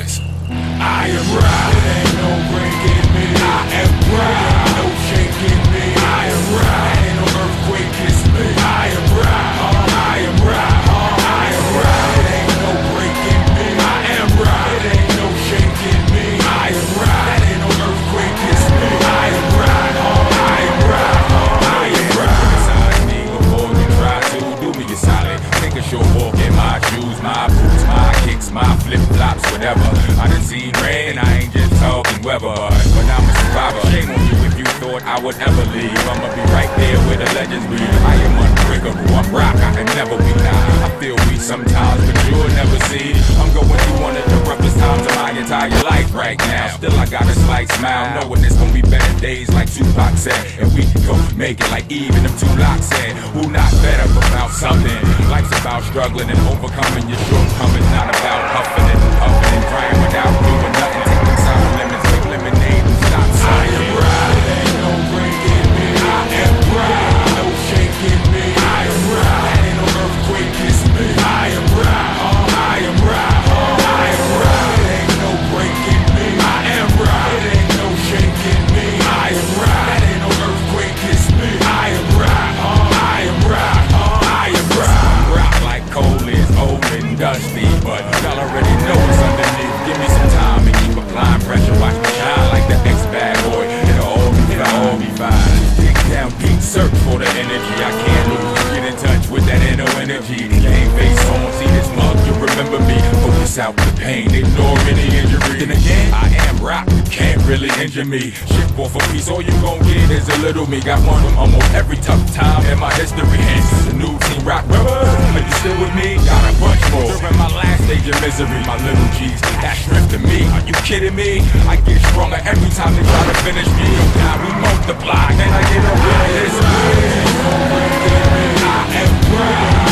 listen. I am right, it ain't no breaking me. I am right, it ain't no shaking me. I am right, ain't no earthquake kiss me. I am right, I am right, I am right, it ain't no breaking me. I am right, it ain't no shaking me. I am right, ain't no earthquake kiss me. I am right, I am right, I am right. Criticize me before you try to do me a solid. Take a short walk in my shoes, my boots, my kicks, my flip-flops, whatever. I done seen rain, I ain't just talking weather, but I'm a survivor. Shame on you if you thought I would ever leave. I'ma be right there where the legends be. I am unbreakable, I'm rock, I can never be now. I feel weak sometimes, but you'll never see. I'm going through one of the roughest times of my entire life right now. Still I got a slight smile, knowing it's gonna be better days like Tupac said. And we gon' make it like even them two locks said. Who not better about something? Life's about struggling and overcoming your shortcomings, not about huffing and puffing and crying without doing nothing. Taking some lemons, make lemonade and stop something. I am right, ain't no breaking me. I am right, no shaking me. I am right, ain't no earthquake kiss me. I am right, I am right, I am right, it ain't no breaking me. I am right, it ain't no shaking me. I am right, ain't no earthquake kiss me. I am right, I am right, I am right. Rock like coal is old and dusty, but y'all already know what's underneath. Give me some time and keep applying pressure. Watch me shine like the ex-bad boy. It'll all be fine. Dig down deep, search for the energy I can't lose. Get in touch with that inner energy. Game face on, see this mug, you remember me. Focus out the pain, ignore any injury. Then again, I am rock, you can't really injure me. Ship off a piece, all you gon' get is a little me. Got one from almost every tough time in my history. Hence the new team rock. Are you still with me? Got a bunch more. During my last stage of misery, my little G's, that strength to me. Are you kidding me? I get stronger every time they try to finish me. Now we multiply, then I get a real history. I am right.